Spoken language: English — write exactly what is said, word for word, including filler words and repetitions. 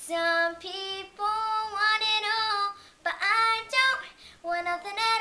Some people want it all, but I don't want nothing else.